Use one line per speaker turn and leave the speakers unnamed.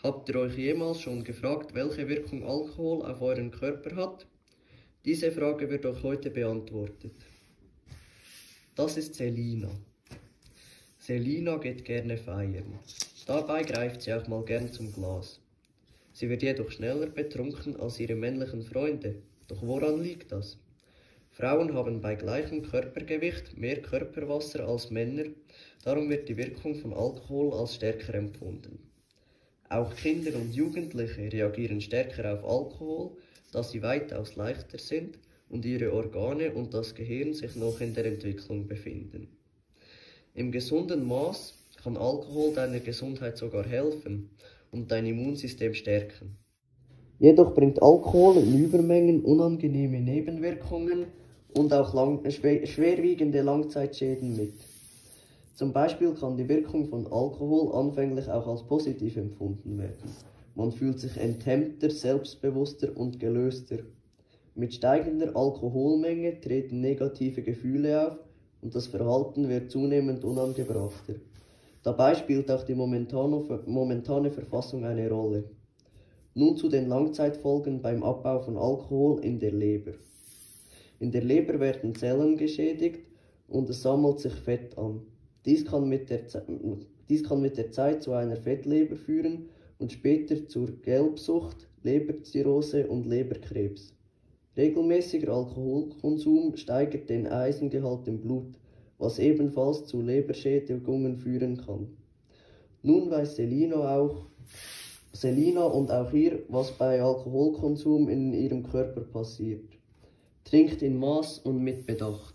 Habt ihr euch jemals schon gefragt, welche Wirkung Alkohol auf euren Körper hat? Diese Frage wird euch heute beantwortet. Das ist Selina. Selina geht gerne feiern. Dabei greift sie auch mal gern zum Glas. Sie wird jedoch schneller betrunken als ihre männlichen Freunde. Doch woran liegt das? Frauen haben bei gleichem Körpergewicht mehr Körperwasser als Männer, darum wird die Wirkung von Alkohol als stärker empfunden. Auch Kinder und Jugendliche reagieren stärker auf Alkohol, da sie weitaus leichter sind und ihre Organe und das Gehirn sich noch in der Entwicklung befinden. Im gesunden Maß kann Alkohol deiner Gesundheit sogar helfen und dein Immunsystem stärken. Jedoch bringt Alkohol in Übermengen unangenehme Nebenwirkungen und auch schwerwiegende Langzeitschäden mit. Zum Beispiel kann die Wirkung von Alkohol anfänglich auch als positiv empfunden werden. Man fühlt sich enthemmter, selbstbewusster und gelöster. Mit steigender Alkoholmenge treten negative Gefühle auf und das Verhalten wird zunehmend unangebrachter. Dabei spielt auch die momentane Verfassung eine Rolle. Nun zu den Langzeitfolgen beim Abbau von Alkohol in der Leber. In der Leber werden Zellen geschädigt und es sammelt sich Fett an. Dies kann mit der Zeit zu einer Fettleber führen und später zur Gelbsucht, Leberzirrhose und Leberkrebs. Regelmäßiger Alkoholkonsum steigert den Eisengehalt im Blut, was ebenfalls zu Leberschädigungen führen kann. Nun weiß Selina und auch ihr, was bei Alkoholkonsum in ihrem Körper passiert. Trinkt in Maß und mit Bedacht.